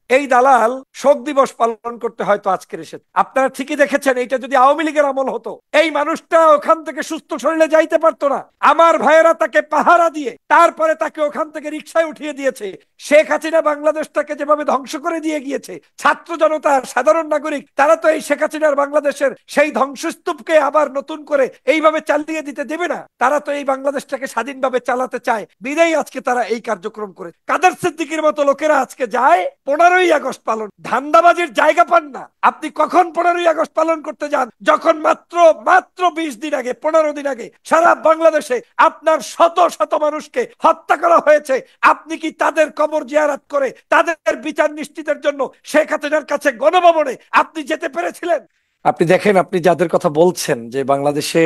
এই দালাল শোক দিবস পালন করতে হয়তো আজকের এসেছে। আপনারা ঠিকই দেখেছেন, এইটা যদি আওয়ামী লীগের আমল হতো, এই মানুষটা ওখান থেকে সুস্থ শরীরে যাইতে পারতো না। আমার ভাইয়েরা তাকে পাহারা দিয়ে তারপরে তাকে ওখান থেকে রিক্সায় উঠিয়ে দিয়েছে। শেখ হাসিনা বাংলাদেশটাকে যেভাবে ধ্বংস করে দিয়ে গিয়েছে, ছাত্র জনতা, সাধারণ নাগরিক, তারা তো এই শেখ হাসিনার বাংলাদেশের সেই ধ্বংসস্তূপকে আবার নতুন করে এইভাবে চালিয়ে দিতে দেবে না। তারা তো এই বাংলাদেশটাকে স্বাধীনভাবে চালাতে চায়, বিদেই আজকে তারা এই কার্যক্রম করে। কাদের সিদ্দিকীর মতো লোকেরা আজকে যায় 15ই আগস্ট পালন, ধান্দাবাজির জায়গা পান না। আপনি কখন 15ই আগস্ট পালন করতে যান? যখন মাত্র মাত্র 20 দিন আগে, 15 দিন আগে সারা বাংলাদেশে আপনার শত শত মানুষকে হত্যা করা হয়েছে। আপনি কি তাদের কবর জিয়ারত করে তাদের বিচার নিশ্চিতের জন্য শেখ হাসিনার কাছে গণভবনে আপনি যেতে পেরেছিলেন? আপনি দেখেন, আপনি যাদের কথা বলছেন যে বাংলাদেশে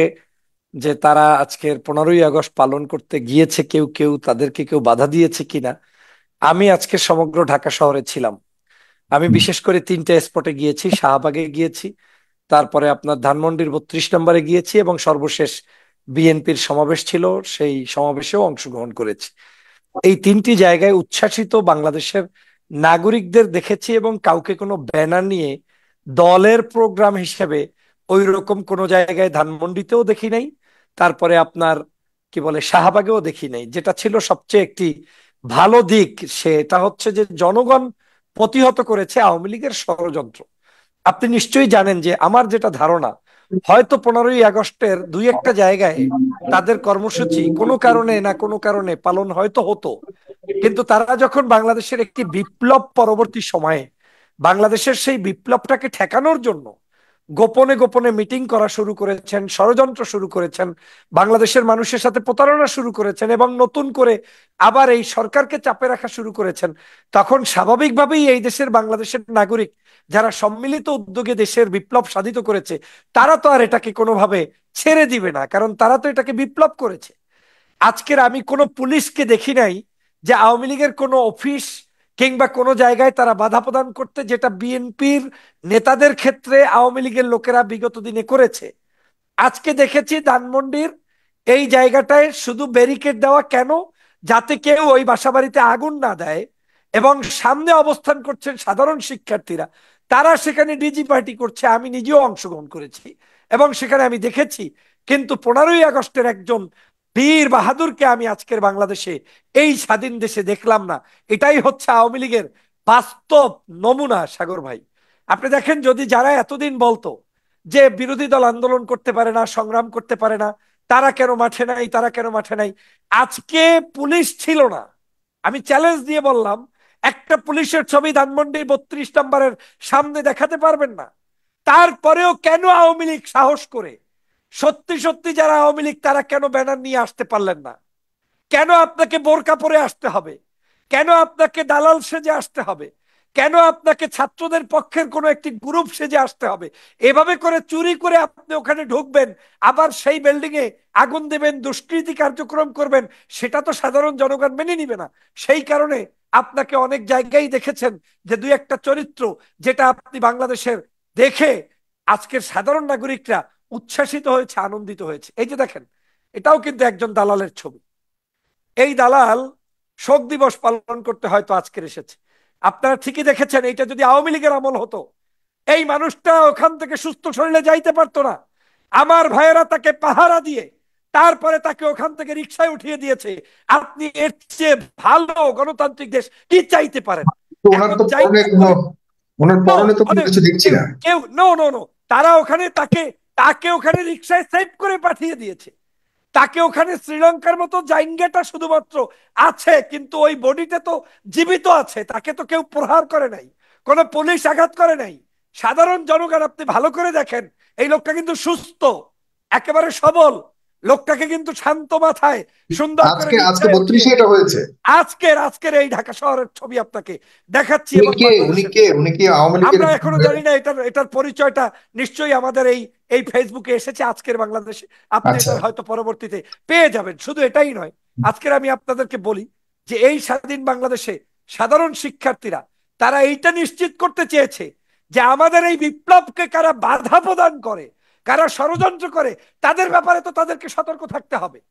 যে তারা আজকের 15ই আগস্ট পালন করতে গিয়েছে, কেউ কেউ তাদেরকে কেউ বাধা দিয়েছে কিনা, আমি আজকে সমগ্র ঢাকা শহরে ছিলাম। আমি বিশেষ করে 3টে স্পটে গিয়েছি, শাহবাগে গিয়েছি, তারপরে আপনার ধানমন্ডির 32 নম্বরে গিয়েছি, এবং সর্বশেষ বিএনপির সমাবেশ ছিল, সেই সমাবেশেও অংশগ্রহণ করেছি। এই 3টি জায়গায় উচ্ছ্বাসিত বাংলাদেশের নাগরিকদের দেখেছি, এবং কাউকে কোনো ব্যানার নিয়ে দলের প্রোগ্রাম হিসেবে ওই রকম কোনো জায়গায় ধানমন্ডিতেও দেখি নাই, তারপরে আপনার কি বলে শাহবাগেও দেখি নাই। যেটা ছিল সবচেয়ে একটি ভালো দিক, সেটা হচ্ছে যে জনগণ প্রতিহত করেছে আওয়ামী লীগের ষড়যন্ত্র। আপনি নিশ্চয়ই জানেন যে আমার যেটা ধারণা, হয়তো 15ই আগস্টের দুই একটা জায়গায় তাদের কর্মসূচি কোনো কারণে না কোনো কারণে পালন হয়তো হতো, কিন্তু তারা যখন বাংলাদেশের একটি বিপ্লব পরবর্তী সময়ে বাংলাদেশের সেই বিপ্লবটাকে ঠেকানোর জন্য গোপনে গোপনে মিটিং করা শুরু করেছেন, ষড়যন্ত্র শুরু করেছেন, বাংলাদেশের মানুষের সাথে প্রতারণা শুরু করেছেন, এবং নতুন করে আবার এই সরকারকে চাপে রাখা শুরু করেছেন, তখন স্বাভাবিকভাবেই এই দেশের বাংলাদেশের নাগরিক যারা সম্মিলিত উদ্যোগে দেশের বিপ্লব সাধিত করেছে, তারা তো আর এটাকে কোনোভাবে ছেড়ে দিবে না, কারণ তারা তো এটাকে বিপ্লব করেছে। আজকের আমি কোনো পুলিশকে দেখি নাই যে আওয়ামী লীগের কোনো অফিস কিংবা কোনো জায়গায় তারা বাধা প্রদান করতে, যেটা বিএনপির নেতাদের ক্ষেত্রে আওয়ামী লীগের লোকেরা বিগত দিনে করেছে। আজকে দেখেছি ধানমন্ডির এই জায়গাটায় শুধু ব্যারিকেড দেওয়া, কেন? যাতে কেউ ওই বাসাবাড়িতে আগুন না দেয়। এবং সামনে অবস্থান করছেন সাধারণ শিক্ষার্থীরা, তারা সেখানে ডিজি পার্টি করছে, আমি নিজেও অংশগ্রহণ করেছি এবং সেখানে আমি দেখেছি। কিন্তু 15ই আগস্টের একজন বীর বাহাদুরকে আমি আজকের বাংলাদেশে, এই স্বাধীন দেশে দেখলাম না। এটাই হচ্ছে আওয়ামী লীগের বাস্তব নমুনা, সাগর ভাই। আপনি দেখেন, যদি যারা এতদিন বলতো যে বিরোধী দল আন্দোলন করতে পারে না, সংগ্রাম করতে পারে না, তারা কেন মাঠে নাই, তারা কেন মাঠে নাই, আজকে পুলিশ ছিল না। আমি চ্যালেঞ্জ দিয়ে বললাম, একটা পুলিশের ছবি ধানমন্ডি 32 নম্বরের সামনে দেখাতে পারবেন না। তারপরেও কেন আওয়ামী লীগ সাহস করে, সত্যি সত্যি যারা আওয়ামী লীগ, তারা কেন ব্যানার নিয়ে আসতে পারলেন না? কেন আপনাকে বোরকা পরে আসতে হবে? কেন আপনাকে দালাল সেজে আসতে হবে? কেন আপনাকে ছাত্রদের পক্ষের কোনো একটি গ্রুপ সেজে আসতে হবে? এভাবে করে চুরি করে আপনি ওখানে ঢুকবেন, আবার সেই বিল্ডিং এ আগুন দেবেন, দুষ্কৃতি কার্যক্রম করবেন, সেটা তো সাধারণ জনগণ মেনে নিবে না। সেই কারণে আপনাকে অনেক জায়গায় দেখেছেন যে দুই একটা চরিত্র, যেটা আপনি বাংলাদেশের দেখে আজকের সাধারণ নাগরিকরা উচ্ছ্বাসিত হয়েছে, আনন্দিত হয়েছে। এই যে দেখেন, এটাও কিন্তু একজন দালালের ছবি। এই দালাল শোক দিবস পালন করতে হয়তো আজকের এসেছে। আপনারা ঠিকই দেখেছেন, এইটা যদি আওয়ামী লীগের আমল হতো, এই মানুষটা ওখান থেকে সুস্থ শরীরে যাইতে পারতো না। আমার ভাইয়েরা তাকে পাহারা দিয়ে তারপরে তাকে ওখান থেকে রিক্সায় উঠিয়ে দিয়েছে। আপনি এর চেয়ে ভালো গণতান্ত্রিক দেশ কি চাইতে পারেন? তো ওনার এখন তো পরনে চাইতে কোনো, ওনার নো, পরনে তো কোনো মানে কিছু দেখছি কেউ না। কেউ নো নো নো, তারা ওখানে তাকে তাকে ওখানে রিক্সায় সেভ করে পাঠিয়ে দিয়েছে। তাকে ওখানে শ্রীলঙ্কার মতো জাইঙ্গাটা শুধুমাত্র আছে, কিন্তু ওই বডিটা তো জীবিত আছে, তাকে তো কেউ প্রহার করে নাই, কোনো পুলিশ আঘাত করে নাই। সাধারণ জনগণ, আপনি ভালো করে দেখেন, এই লোকটা কিন্তু সুস্থ, একেবারে সবল। লোকটাকে কিন্তু শান্ত মাথায় সুন্দর করে আজকে আজকে রিক্সায় উঠিয়ে, 32-এ এটা হয়েছে। আজকের আজকের এই ঢাকা শহরের ছবি আপনাকে দেখাচ্ছি, উনি এবং কে, উনি বাংলাদেশের কে, উনি কি আওয়ামী লীগের? আমরা এখনো জানি না এটার এটার পরিচয়টা। নিশ্চয়ই আমাদের এই এই ফেসবুকে এসেছে আজকের বাংলাদেশে, আপনি আচ্ছা। এটার হয়তো পরবর্তীতে পেয়ে যাবেন। শুধু এটাই নয়, আজকের আমি আপনাদেরকে বলি যে এই স্বাধীন বাংলাদেশে সাধারণ শিক্ষার্থীরা, তারা এইটা নিশ্চিত করতে চেয়েছে যে আমাদের এই বিপ্লবকে কারা বাধা প্রদান করে, কারা ষড়যন্ত্র করে, তাদের ব্যাপারে তো তাদেরকে সতর্ক থাকতে হবে।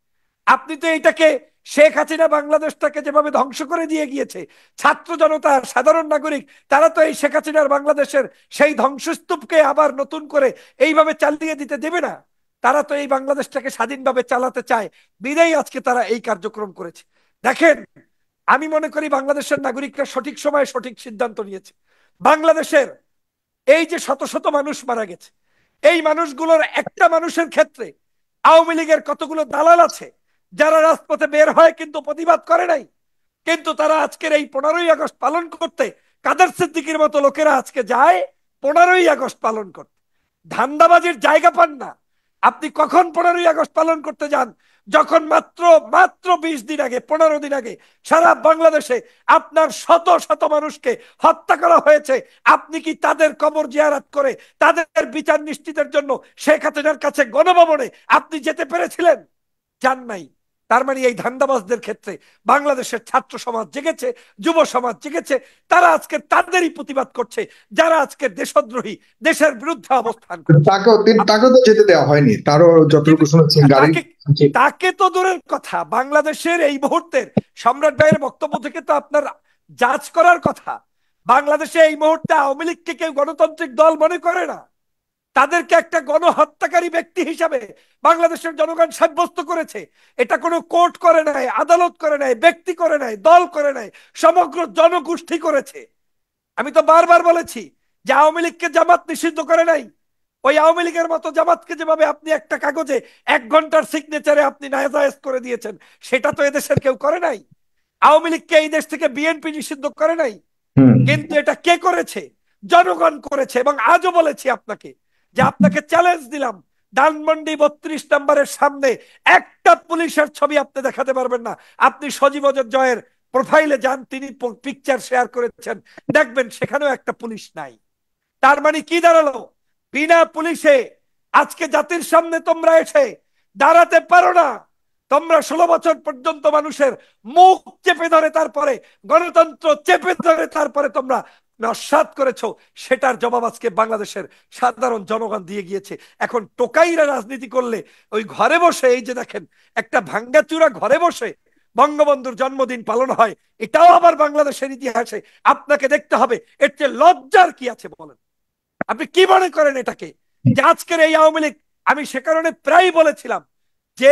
আপনি তো এইটাকে শেখ হাসিনা বাংলাদেশটাকে যেভাবে ধ্বংস করে দিয়ে গিয়েছে, ছাত্র জনতা সাধারণ নাগরিক তারা তো এই শেখ হাসিনার বাংলাদেশের সেই ধ্বংসস্তূপকে আবার নতুন করে এইভাবে চালিয়ে দিতে দেবে না। তারা তো এই বাংলাদেশটাকে স্বাধীনভাবে চালাতে চায়, বিদায় আজকে তারা এই কার্যক্রম করেছে। দেখেন, আমি মনে করি বাংলাদেশের নাগরিকরা সঠিক সময়ে সঠিক সিদ্ধান্ত নিয়েছে। বাংলাদেশের এই যে শত শত মানুষ মারা গেছে, এই মানুষগুলোর একটা মানুষের ক্ষেত্রে আওয়ামী লীগের কতগুলো দালাল আছে যারা রাজপথে বের হয় কিন্তু প্রতিবাদ করে নাই, কিন্তু তারা আজকের এই 15ই আগস্ট পালন করতে কাদের সিদ্দিকীর মতো লোকেরা আজকে যায় 15ই আগস্ট পালন করতে। ধান্দাবাজির জায়গা পান না। আপনি কখন 15ই আগস্ট পালন করতে যান? যখন মাত্র মাত্র 20 দিন আগে, 15 দিন আগে সারা বাংলাদেশে আপনার শত শত মানুষকে হত্যা করা হয়েছে। আপনি কি তাদের কবর জিয়ারত করে তাদের বিচার নিশ্চিতের জন্য শেখ হাসিনার কাছে গণভবনে আপনি যেতে পেরেছিলেন? যান নাই। তার মানে এই ধান্দাবাজদের ক্ষেত্রে বাংলাদেশের ছাত্র সমাজ জেগেছে, যুব সমাজ জেগেছে। তারা আজকে তাদেরই প্রতিবাদ করছে যারা আজকে দেশদ্রোহী, দেশের বিরুদ্ধে অবস্থান করছে। তাকেও তো যেতে দেওয়া হয়নি, তারও যতটুকু শুনেছি গাড়ি। তাকে তাকে তো দূরের কথা, বাংলাদেশের এই মুহূর্তের সম্রাট ভাইয়ের বক্তব্য থেকে তো আপনার জাজ করার কথা। বাংলাদেশে এই মুহূর্তে আওয়ামী লীগকে কেউ গণতান্ত্রিক দল মনে করে না। তাদেরকে একটা গণহত্যাকারী ব্যক্তি হিসাবে বাংলাদেশের জনগণ সাব্যস্ত করেছে। এটা কোনো কোর্ট করে নাই, আদালত করে নাই, ব্যক্তি করে নাই, দল করে নাই, সমগ্র জনগোষ্ঠী করেছে। আমি তো বারবার বলেছি যে আওয়ামী লীগকে জামাত নিষিদ্ধ করে নাই। ওই আওয়ামী লীগের মতো জামাতকে যেভাবে আপনি একটা কাগজে 1 ঘন্টার সিগনেচারে আপনি নাজায়েজ করে দিয়েছেন, সেটা তো এদেশের কেউ করে নাই। আওয়ামী লীগকে এই দেশ থেকে বিএনপি নিষিদ্ধ করে নাই, কিন্তু এটা কে করেছে? জনগণ করেছে। এবং আজও বলেছি আপনাকে যে আপনাকে চ্যালেঞ্জ দিলাম, ধানমন্ডি 32 নম্বরের সামনে একটা পুলিশের ছবি আপনি দেখাতে পারবেন না। আপনি সজীব জয়ের প্রোফাইলে যান, তিনি পিকচার শেয়ার করেছেন, দেখবেন সেখানেও একটা পুলিশ নাই। তার মানে কি দাঁড়ালো? বিনা পুলিশে আজকে জাতির সামনে তোমরা এসে দাঁড়াতে পারো না। তোমরা 16 বছর পর্যন্ত মানুষের মুখ চেপে ধরে, তারপরে গণতন্ত্র চেপে ধরে, তারপরে তোমরা নস্যাৎ করেছো। সেটার জবাব আজকে বাংলাদেশের সাধারণ জনগণ দিয়ে গিয়েছে। এখন টোকাইরা রাজনীতি করলে ওই ঘরে বসে, এই যে দেখেন একটা ভাঙ্গাচুরা ঘরে বসে বঙ্গবন্ধুর জন্মদিন পালন হয়, এটাও আবার বাংলাদেশের ইতিহাসে আপনাকে দেখতে হবে। এর চেয়ে লজ্জার কি আছে বলেন? আপনি কি মনে করেন এটাকে যে আজকের এই আওয়ামী লীগ? আমি সে কারণে প্রায় বলেছিলাম যে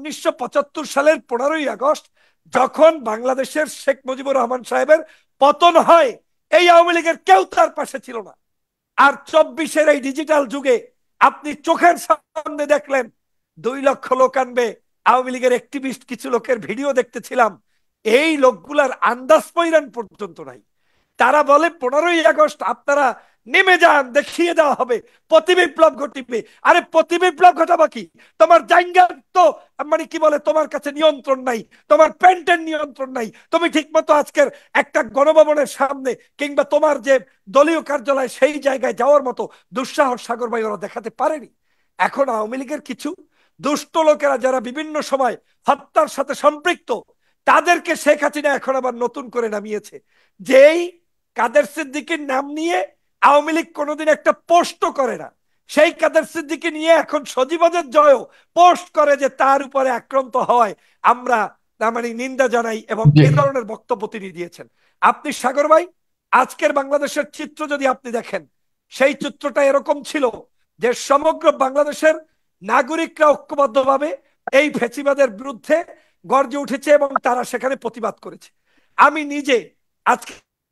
1975 সালের 15ই আগস্ট যখন বাংলাদেশের শেখ মুজিবুর রহমান সাহেবের পতন হয়, এই আওয়ামী লীগের কেউ তার পাশে ছিল না। আর 24-এর এই ডিজিটাল যুগে আপনি চোখের সামনে দেখলেন 2 লক্ষ লোক আনবে। আওয়ামী লীগের অ্যাক্টিভিস্ট কিছু লোকের ভিডিও দেখতেছিলাম, এই লোকগুলার আন্দাজ পৈরান পর্যন্ত নাই। তারা বলে 15ই আগস্ট আপনারা নেমে যান, দেখিয়ে দেওয়া হবে, প্রতিবিপ্লব ঘটিবে। আরে প্রতিবিপ্লব ঘটাবা কি? তোমার জায়গা তো মানে কি বলে, তোমার কাছে নিয়ন্ত্রণ নাই, তোমার প্যান্টের নিয়ন্ত্রণ নাই। তুমি ঠিক মতো আজকের একটা গণভবনের সামনে কিংবা তোমার যে দলীয় কার্যালয় সেই জায়গায় যাওয়ার মতো দুঃসাহস সাগর ভাই ওরা দেখাতে পারেনি। এখন আওয়ামী লীগের কিছু দুষ্ট লোকেরা যারা বিভিন্ন সময় হত্যার সাথে সম্পৃক্ত, তাদেরকে শেখ হাসিনা এখন আবার নতুন করে নামিয়েছে। যেই কাদের সিদ্দিকীর নাম নিয়ে আওয়ামী লীগ কোনোদিন একটা পোস্ট করে না, সেই কাদের সিদ্দিকী নিয়ে এখন সজীবদের জয়ও পোস্ট করে যে তার উপরে আক্রান্ত হয় আমরা মানে নিন্দা জানাই, এবং এই ধরনের বক্তব্য তিনি দিয়েছেন। আপনি সাগর ভাই আজকের বাংলাদেশের চিত্র যদি আপনি দেখেন, সেই চিত্রটা এরকম ছিল যে সমগ্র বাংলাদেশের নাগরিকরা ঐক্যবদ্ধভাবে এই ফ্যাসিবাদের বিরুদ্ধে গর্জে উঠেছে এবং তারা সেখানে প্রতিবাদ করেছে। আমি নিজে আজকে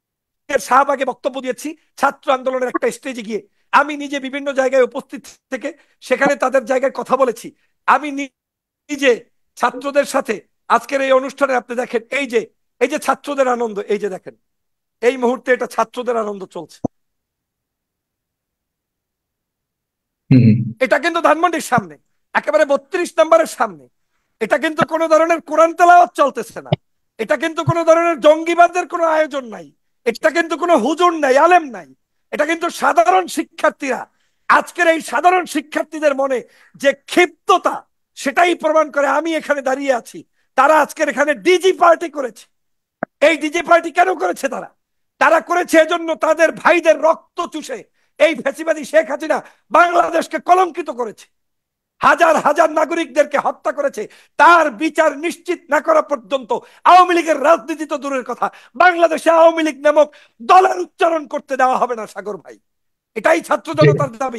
শাহবাগে বক্তব্য দিয়েছি ছাত্র আন্দোলনের একটা স্টেজে গিয়ে, আমি নিজে বিভিন্ন জায়গায় উপস্থিত থেকে সেখানে তাদের জায়গায় কথা বলেছি। আমি নিজে ছাত্রদের সাথে আজকের এই অনুষ্ঠানে আপনি দেখেন, এই যে ছাত্রদের আনন্দ, এই যে দেখেন এই মুহূর্তে এটা ছাত্রদের আনন্দ চলছে। এটা কিন্তু ধানমন্ডির সামনে, একেবারে 32 নম্বরের সামনে। এটা কিন্তু কোনো ধরনের কোরআন তেলাওয়াত চলতেছে না, এটা কিন্তু কোনো ধরনের জঙ্গিবাদের কোনো আয়োজন নাই, এটা কিন্তু কোনো হুজুর নাই, আলেম নাই, এটা কিন্তু সাধারণ শিক্ষার্থীরা। আজকের এই সাধারণ শিক্ষার্থীদের মনে যে ক্ষিপ্ততা, সেটাই প্রমাণ করে আমি এখানে দাঁড়িয়ে আছি। তারা আজকের এখানে ডিজি পার্টি করেছে। এই ডিজি পার্টি কেন করেছে? তারা করেছে এজন্য তাদের ভাইদের রক্ত চুষে এই ফ্যাসিবাদী শেখ হাসিনা বাংলাদেশকে কলঙ্কিত করেছে। হাজার হাজার নাগরিকদেরকে হত্যা করেছে, তার বিচার নিশ্চিত না করা পর্যন্ত আওয়ামী লীগের রাজনীতি তো দূরের কথা, বাংলাদেশে আওয়ামী লীগ নামক দলের উচ্চারণ করতে দেওয়া হবে না সাগর ভাই। এটাই ছাত্র জনতার দাবি।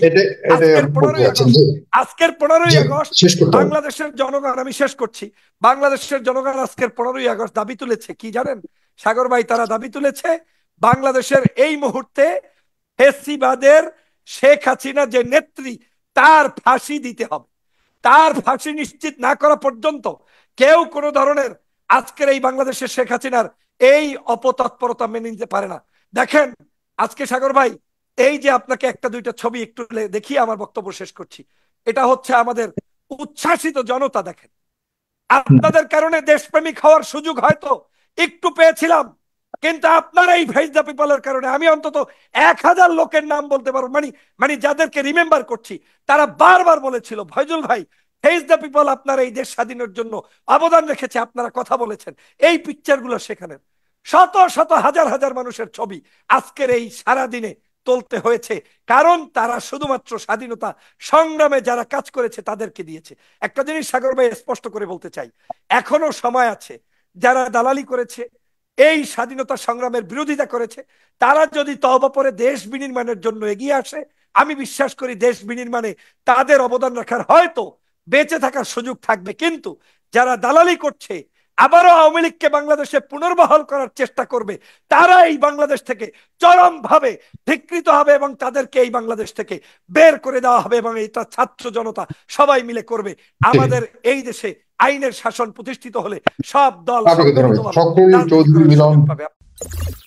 আজকের 15ই আগস্ট বাংলাদেশের জনগণ, আমি শেষ করছি, বাংলাদেশের জনগণ আজকের 15ই আগস্ট দাবি তুলেছে কি জানেন সাগর ভাই? তারা দাবি তুলেছে বাংলাদেশের এই মুহূর্তে ফ্যাসিবাদের শেখ হাসিনা যে নেত্রী, তার ফাঁসি দিতে হবে। তার ফাঁসি নিশ্চিত না করা পর্যন্ত কেউ কোনো ধরনের আজকের এই বাংলাদেশের শেখ হাসিনার এই অপতৎপরতা মেনে নিতে পারে না। দেখেন আজকে সাগর ভাই, এই যে আপনাকে একটা দুইটা ছবি একটু দেখিয়ে আমার বক্তব্য শেষ করছি, এটা হচ্ছে আমাদের উচ্ছ্বাসিত জনতা। দেখেন, আপনাদের কারণে দেশপ্রেমিক হওয়ার সুযোগ হয়তো একটু পেয়েছিলাম, কিন্তু আপনার এই ফেস দ্য পিপলের কারণে আমি অন্তত 1000 লোকের নাম বলতে পারবো, মানে যাদেরকে রিমেম্বার করছি, তারা বারবার বলেছিল ফয়জুল ভাই, ফেস দ্য পিপল আপনার এই দেশ স্বাধীনের জন্য অবদান রেখেছে, আপনারা কথা বলেছেন। এই পিকচার গুলো সেখানে শত শত হাজার হাজার মানুষের ছবি আজকের এই সারা দিনে তুলতে হয়েছে, কারণ তারা শুধুমাত্র স্বাধীনতা সংগ্রামে যারা কাজ করেছে তাদেরকে দিয়েছে। একটা জিনিস সাগর ভাই স্পষ্ট করে বলতে চাই, এখনো সময় আছে, যারা দালালি করেছে, এই স্বাধীনতা সংগ্রামের বিরোধিতা করেছে, তারা যদি তওবা পরে দেশ বিনির্মাণের জন্য এগিয়ে আসে, আমি বিশ্বাস করি দেশ বিনির্মাণে তাদের অবদান রাখার হয়তো বেঁচে থাকার সুযোগ থাকবে। কিন্তু যারা দালালি করছে, আবারও আওয়ামী লীগকে বাংলাদেশে পুনর্বহাল করার চেষ্টা করবে, তারা এই বাংলাদেশ থেকে চরমভাবে ধিক্কৃত হবে এবং তাদেরকে এই বাংলাদেশ থেকে বের করে দেওয়া হবে, এবং এটা ছাত্র জনতা সবাই মিলে করবে। আমাদের এই দেশে আইনের শাসন প্রতিষ্ঠিত হলে সব দল সকল চৌধুরী মিলন।